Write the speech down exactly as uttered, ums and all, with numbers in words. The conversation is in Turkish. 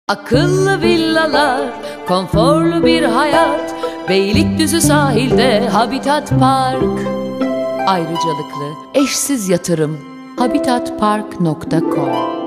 Akıllı villalar, konforlu bir hayat, Beylikdüzü sahilde Habitat Park. Ayrıcalıklı, eşsiz yatırım habitat park nokta com